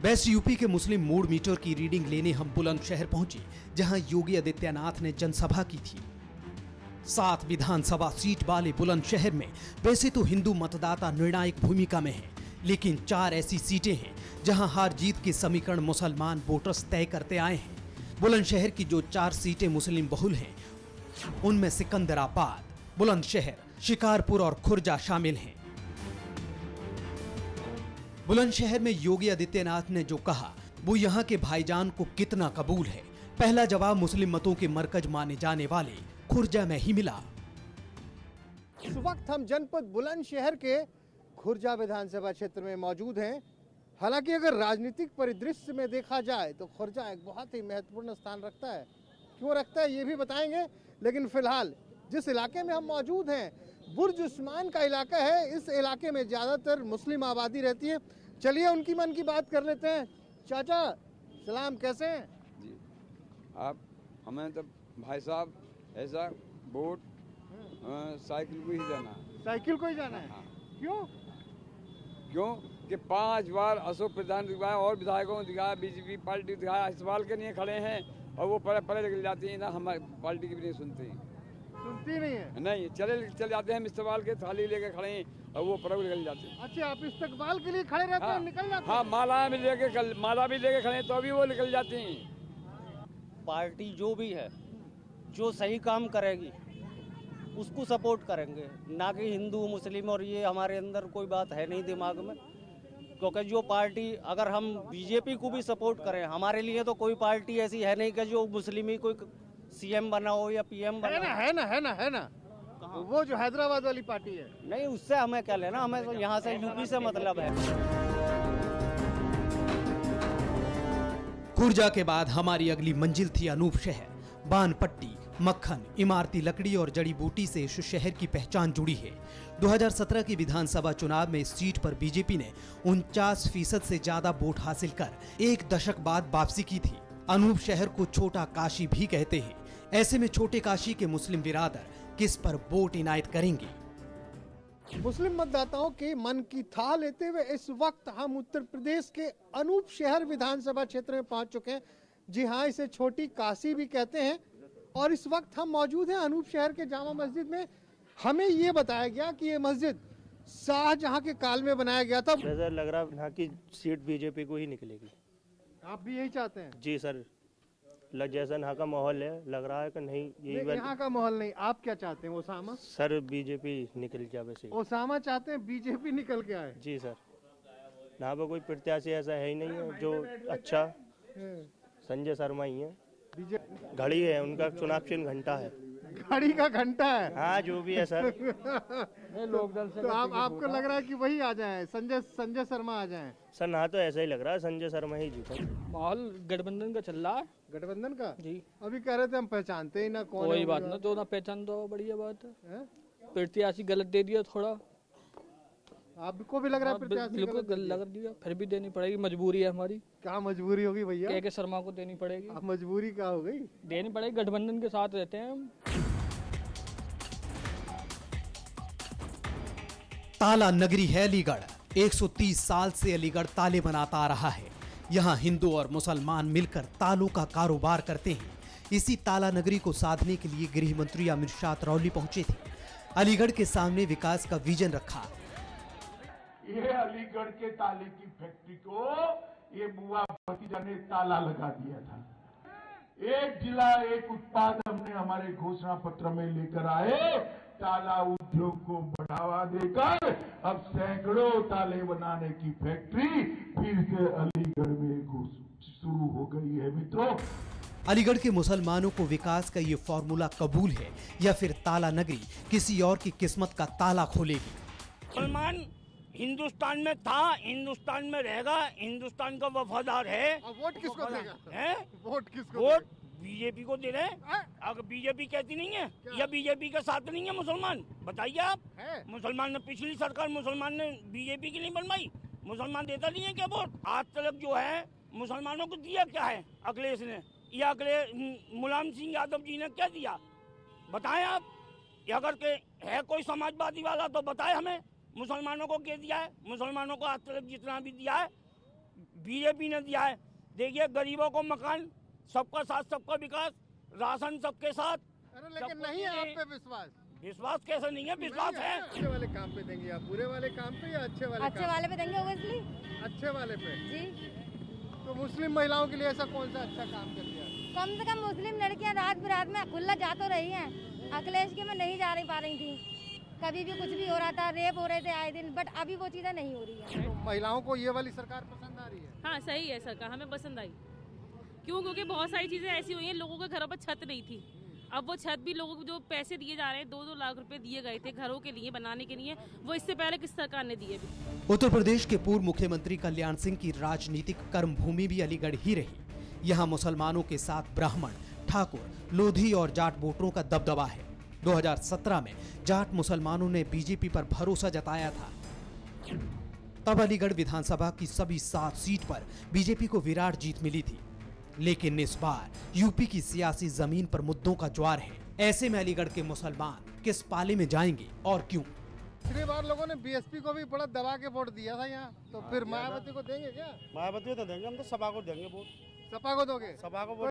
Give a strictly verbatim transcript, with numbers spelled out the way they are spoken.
Waste UP के Muslim mood meter की reading लेने हम बुलंदशहर पहुंचे, जहां योगी आदित्यनाथ ने जनसभा की थी। सात विधानसभा सीट वाले बुलंदशहर में वैसे तो हिंदू मतदाता निर्णायक भूमिका में हैं, लेकिन चार ऐसी सीटें हैं जहां हार जीत के समीकरण मुसलमान वोटर्स तय करते आए हैं। बुलंदशहर की जो चार सीटें मुस्लिम बहुल हैं, उनमें सिकंदराबाद, बुलंदशहर, शिकारपुर और खुर्जा शामिल हैं। बुलंदशहर में योगी आदित्यनाथ ने जो कहा वो यहाँ के भाईजान को कितना कबूल है। पहला जवाब मुस्लिम मतों के मरकज माने जाने वाले खुर्जा में ही मिला। इस वक्त हम जनपद बुलंदशहर के खुर्जा विधानसभा क्षेत्र में मौजूद हैं। हालांकि अगर राजनीतिक परिदृश्य में देखा जाए तो खुर्जा एक बहुत ही महत्वपूर्ण स्थान रखता है। क्यों रखता है ये भी बताएंगे, लेकिन फिलहाल जिस इलाके में हम मौजूद हैं बुर्ज उस्मान का इलाका है। इस इलाके में ज्यादातर मुस्लिम आबादी रहती है। चलिए उनकी मन की बात कर लेते हैं। चाचा सलाम, कैसे हैं जी? आप हमें तो भाई साहब ऐसा वोट साइकिल को ही जाना साइकिल को ही जाना है। हाँ। क्यों क्यों कि पांच बार अशोक प्रधान दिखाया और विधायकों ने दिखाया, बीजेपी पार्टी दिखाया, इस सवाल के लिए खड़े हैं और वो परे परे निकल जाती है ना, हमारी पार्टी की भी नहीं सुनती सुनती नहीं है। नहीं, चले चले जाते हैं इस्तेमाल के थाली लेके खड़े हैं और वो पर निकल जाते हैं। अच्छा, आप इस्तकबाल के लिए खड़े रहते हैं? हाँ, निकल जाते हैं? हाँ, माला भी लेके माला भी लेके खड़े तो अभी वो निकल जाती हैं। पार्टी जो भी है जो सही काम करेगी उसको सपोर्ट करेंगे, ना कि हिंदू मुस्लिम और ये हमारे अंदर कोई बात है नहीं दिमाग में। क्योंकि जो पार्टी, अगर हम बीजेपी को भी सपोर्ट करें, हमारे लिए तो कोई पार्टी ऐसी है नहीं कि जो मुस्लिम ही कोई सीएम बना हो या पीएम बना है ना, है ना, है ना, है ना। वो जो हैदराबाद वाली पार्टी है। नहीं, उससे हमें क्या लेना, हमें तो यहाँ से यूपी से मतलब है। खुर्जा के बाद हमारी अगली मंजिल थी अनूप शहर। बानपट्टी, मक्खन, इमारती लकड़ी और जड़ी बूटी से इस शहर की पहचान जुड़ी है। दो हज़ार सत्रह की विधानसभा चुनाव में इस सीट पर बीजेपी ने उनचास फीसद से ज्यादा वोट हासिल कर एक दशक बाद वापसी की थी। अनूप शहर को छोटा काशी भी कहते हैं। ऐसे में छोटे काशी के मुस्लिम बिरादर किस पर वोट इनायत करेंगे? मुस्लिम मतदाताओं के मन की थाह लेते हुए इस वक्त हम उत्तर प्रदेश के अनूप शहर विधानसभा क्षेत्र में पहुंच चुके हैं। जी हाँ, इसे छोटी काशी भी कहते हैं। और इस वक्त हम मौजूद हैं अनूप शहर के जामा मस्जिद में। हमें ये बताया गया कि ये मस्जिद शाहजहां के काल में बनाया गया था। नजर लग रहा है यहाँ की सीट बीजेपी को ही निकलेगी। आप भी यही चाहते हैं? जी सर, जैसा यहाँ का माहौल है लग रहा है कि नहीं, नहीं, यहाँ का माहौल नहीं। आप क्या चाहते हैं? ओसामा? सर बीजेपी निकल जाए वैसे। ओसामा चाहते हैं बीजेपी निकल के आए? जी सर, यहाँ पर कोई प्रत्याशी ऐसा है ही नहीं है जो अच्छा। संजय शर्मा ही है, घड़ी है उनका, चुनाव चिन्ह घंटा है। घड़ी का घंटा है? हाँ, जो भी है सर। लोकदल से तो आप, आपको लग रहा है कि वही आ जाए, संजय संजय शर्मा आ जाए? सर ना तो ऐसा ही लग रहा है, संजय शर्मा ही जीता। माहौल गठबंधन का चल रहा है। गठबंधन का? जी। अभी कह रहे थे हम पहचानते ही ना कौन। कोई बात ना, तो ना पहचान दो, बढ़िया बात है। प्रत्याशी गलत दे दिया थोड़ा। आपको भी लग रहा है प्रत्याशी बिल्कुल गलत लग दिया, फिर भी देनी पड़ेगी, मजबूरी है हमारी। क्या मजबूरी होगी भैया? के के शर्मा को देनी पड़ेगी। अब मजबूरी क्या हो गई? देनी पड़ेगी, गठबंधन के साथ रहते हैं हम। ताला नगरी है अलीगढ़। एक सौ तीस साल से अलीगढ़ ताले बनाता आ रहा है। यहाँ हिंदू और मुसलमान मिलकर तालों का कारोबार करते हैं। इसी ताला नगरी को साधने के लिए गृह मंत्री अमित शाह तरौली पहुंचे थे। अलीगढ़ के सामने विकास का विजन रखा। ये अलीगढ़ के ताले की फैक्ट्री को ये बुआ भतीजा ने ताला लगा दिया था। एक जिला एक उत्पाद हमने हमारे घोषणा पत्र में लेकर आए। ताला उद्योग को बढ़ावा देकर अब सैकड़ों ताले बनाने की फैक्ट्री फिर से अलीगढ़ में शुरू हो गई है। मित्रों, अलीगढ़ के मुसलमानों को विकास का ये फॉर्मूला कबूल है या फिर ताला नगरी किसी और की किस्मत का ताला खोलेगी? मुसलमान हिंदुस्तान में था, हिंदुस्तान में रहेगा, हिंदुस्तान का वफादार है। वोट किसको देगा? है वोट किसको? वोट बीजेपी को दे रहे हैं। अगर बीजेपी कहती नहीं है या बीजेपी के साथ नहीं है मुसलमान, बताइए आप। मुसलमान ने पिछली सरकार मुसलमान ने बीजेपी की नहीं बनवाई, मुसलमान देता नहीं है क्या वोट? आज तक जो है मुसलमानों को दिया क्या है अखिलेश ने या अखिलेश मुलायम सिंह यादव जी ने क्या दिया? बताएं आप। अगर के है कोई समाजवादी वाला तो बताए हमें, मुसलमानों को क्या दिया है? मुसलमानों को आज तक जितना भी दिया है बीजेपी ने दिया है। देखिए गरीबों को मकान, सबका साथ सबका विकास, राशन सबके साथ। अरे लेकिन नहीं है आप पे विश्वास? विश्वास कैसे नहीं है? विश्वास है। अच्छे वाले काम पे देंगे आप? बुरे वाले काम पे या अच्छे वाले? अच्छे वाले पे देंगे ओबियसली। अच्छे वाले पे जी। तो मुस्लिम महिलाओं के लिए ऐसा कौन सा अच्छा काम कर दिया? कम से कम मुस्लिम लड़कियां रात बिरात में खुला जा तो रही हैं। अखिलेश के में नहीं जा रही पा रही थी, कभी भी कुछ भी हो रहा था, रेप हो रहे थे आए दिन, बट अभी वो चीजें नहीं हो रही है। तो महिलाओं को ये वाली सरकार पसंद आ रही है? हाँ सही है सरकार, हमें पसंद आई। क्यों? क्योंकि बहुत सारी चीजें ऐसी हुई हैं, लोगों के घरों पर छत नहीं थी, अब वो छत भी लोगों को जो पैसे दिए जा रहे हैं, दो दो लाख रुपए दिए गए थे घरों के लिए बनाने के लिए, वो इससे पहले किस सरकार ने दिए भी। उत्तर प्रदेश के पूर्व मुख्यमंत्री कल्याण सिंह की राजनीतिक कर्मभूमि भी अलीगढ़ ही रही। यहाँ मुसलमानों के साथ ब्राह्मण, ठाकुर, लोधी और जाट वोटरों का दबदबा है। दो हज़ार सत्रह में जाट मुसलमानों ने बीजेपी पर भरोसा जताया था। तब अलीगढ़ विधानसभा की सभी सात सीट पर बीजेपी को विराट जीत मिली थी। लेकिन इस बार यूपी की सियासी जमीन पर मुद्दों का ज्वार है। ऐसे में अलीगढ़ के मुसलमान किस पाले में जाएंगे और क्यों? पिछली बार लोगों ने बीएसपी को भी बड़ा दबा के वोट दिया था यहाँ, तो फिर मायावती को देंगे क्या? मायावती को तो देंगे, हम तो सपा को देंगे वोट। सपा को दोगे? सपा को वोट